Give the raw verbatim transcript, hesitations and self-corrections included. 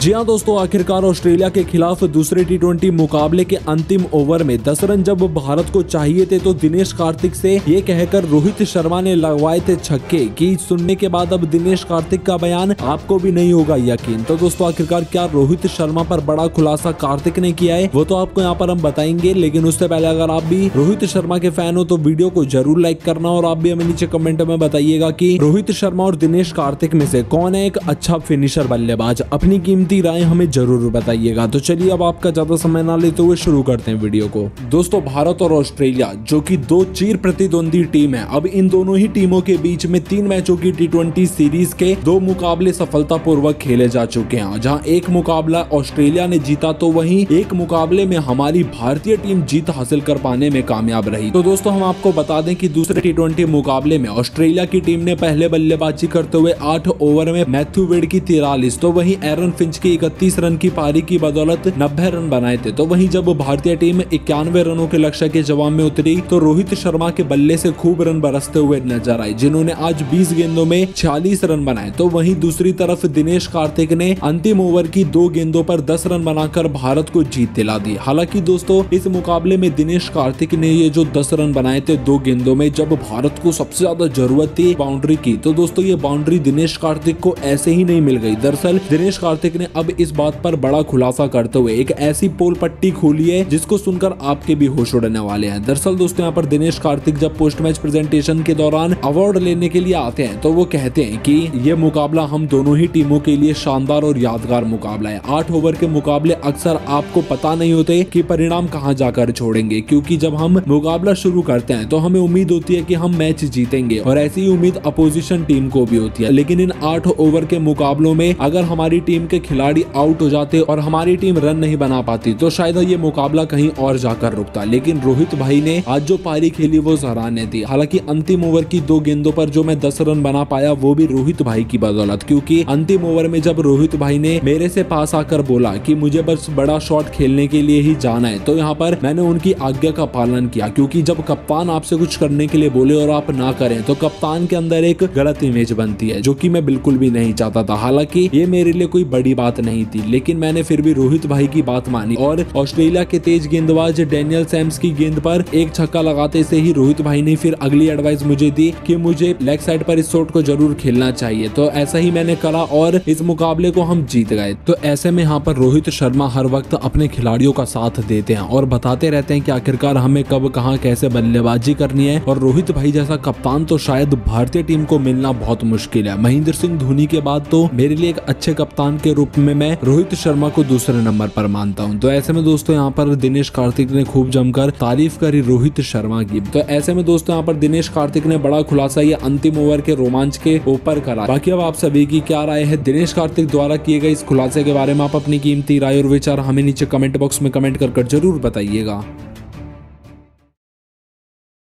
जी हाँ दोस्तों, आखिरकार ऑस्ट्रेलिया के खिलाफ दूसरे टी ट्वेंटी मुकाबले के अंतिम ओवर में दस रन जब भारत को चाहिए थे तो दिनेश कार्तिक से ये कहकर रोहित शर्मा ने लगवाए थे छक्के कि सुनने के बाद अब दिनेश कार्तिक का बयान आपको भी नहीं होगा यकीन। तो दोस्तों आखिरकार क्या रोहित शर्मा पर बड़ा खुलासा कार्तिक ने किया है वो तो आपको यहाँ पर हम बताएंगे, लेकिन उससे पहले अगर आप भी रोहित शर्मा के फैन हो तो वीडियो को जरूर लाइक करना और आप भी हमें नीचे कमेंट में बताइएगा कि रोहित शर्मा और दिनेश कार्तिक में से कौन है एक अच्छा फिनिशर बल्लेबाज। अपनी कीमती राय हमें जरूर बताइएगा। तो चलिए अब आपका ज्यादा समय ना लेते हुए शुरू करते हैं वीडियो को। दोस्तों भारत और ऑस्ट्रेलिया जो कि दो चीर प्रतिद्वंदी टीम है, अब इन दोनों ही टीमों के बीच में तीन मैचों की टी ट्वेंटी सीरीज के दो मुकाबले सफलतापूर्वक खेले जा चुके हैं। जहां एक मुकाबला ऑस्ट्रेलिया ने जीता तो वहीं एक मुकाबले में हमारी भारतीय टीम जीत हासिल कर पाने में कामयाब रही। तो दोस्तों हम आपको बता दें कि दूसरे टी ट्वेंटी मुकाबले में ऑस्ट्रेलिया की टीम ने पहले बल्लेबाजी करते हुए आठ ओवर में मैथ्यू वेड की तिरालीस तो वहीं एरन फिंच की इकतीस रन की पारी की बदौलत नब्बे रन बनाए थे। तो वहीं जब भारतीय टीम इक्यानवे रनों के लक्ष्य के जवाब में उतरी तो रोहित शर्मा के बल्ले से खूब रन बरसते हुए नजर आए, जिन्होंने आज बीस गेंदों में छियालीस रन बनाए। तो वहीं दूसरी तरफ दिनेश कार्तिक ने अंतिम ओवर की दो गेंदों पर दस रन बनाकर भारत को जीत दिला दी। हालांकि दोस्तों इस मुकाबले में दिनेश कार्तिक ने ये जो दस रन बनाए थे दो गेंदों में, जब भारत को सबसे ज्यादा जरूरत थी बाउंड्री की, तो दोस्तों ये बाउंड्री दिनेश कार्तिक को ऐसे ही नहीं मिल गई। दरअसल दिनेश कार्तिक ने अब इस बात पर बड़ा खुलासा करते हुए एक ऐसी पोल पट्टी खोली है जिसको सुनकर आपके भी होश उड़ने वाले हैं। दरअसल दोस्तों यहाँ पर दिनेश कार्तिक जब पोस्ट मैच प्रेजेंटेशन के दौरान अवार्ड लेने के लिए आते हैं तो वो कहते हैं कि ये मुकाबला हम दोनों ही टीमों के लिए शानदार और यादगार मुकाबला है। आठ ओवर के मुकाबले अक्सर आपको पता नहीं होते कि परिणाम कहां जाकर छोड़ेंगे, क्योंकि जब हम मुकाबला शुरू करते हैं तो हमें उम्मीद होती है कि हम मैच जीतेंगे और ऐसी ही उम्मीद अपोजिशन टीम को भी होती है। लेकिन इन आठ ओवर के मुकाबलों में अगर हमारी टीम के खिलाड़ी आउट हो जाते और हमारी टीम रन नहीं बना पाती तो शायद ये मुकाबला कहीं और जाकर रुकता। लेकिन रोहित भाई ने आज जो पारी खेली वो सराहनीय थी। हालांकि अंतिम ओवर की दो गेंदों पर जो मैं दस रन बना पाया वो भी रोहित भाई की बदौलत, क्योंकि अंतिम ओवर में जब रोहित भाई ने मेरे से पास आकर बोला कि मुझे बस बड़ा शॉट खेलने के लिए ही जाना है, तो यहाँ पर मैंने उनकी आज्ञा का पालन किया। क्योंकि जब कप्तान आपसे कुछ करने के लिए बोले और आप ना करें तो कप्तान के अंदर एक गलत इमेज बनती है, जो कि मैं बिल्कुल भी नहीं चाहता था। हालांकि ये मेरे लिए कोई बड़ी बात नहीं थी, लेकिन मैंने फिर भी रोहित भाई की बात मानी और ऑस्ट्रेलिया के तेज गेंदबाज डैनियल सैम्स की गेंद पर एक छक्का लगाते से ही रोहित भाई ने फिर अगली एडवाइस मुझे दी कि मुझे लेग साइड पर इस शॉट को जरूर खेलना चाहिए। तो ऐसा ही मैंने करा और इस मुकाबले को हम जीत गए। तो ऐसे में यहाँ पर रोहित शर्मा हर वक्त अपने खिलाड़ियों का साथ देते हैं और बताते रहते हैं कि आखिरकार हमें कब कहां कैसे बल्लेबाजी करनी है। और रोहित भाई जैसा कप्तान तो शायद भारतीय टीम को मिलना बहुत मुश्किल है। महेंद्र सिंह धोनी के बाद तो मेरे लिए एक अच्छे कप्तान के रूप में मैं रोहित शर्मा को दूसरे नंबर पर मानता हूं। तो ऐसे में दोस्तों यहाँ पर दिनेश कार्तिक ने खूब जमकर तारीफ करी रोहित शर्मा की। तो ऐसे में दोस्तों यहाँ पर दिनेश कार्तिक ने बड़ा खुलासा ये अंतिम ओवर के रोमांच के ऊपर करा। बाकी अब आप सभी की क्या राय है दिनेश कार्तिक द्वारा किए गए इस खुलासे के बारे में? आप अपनी कीमती राय और विचार हमें नीचे कमेंट बॉक्स में कमेंट कर कर जरूर बताइएगा।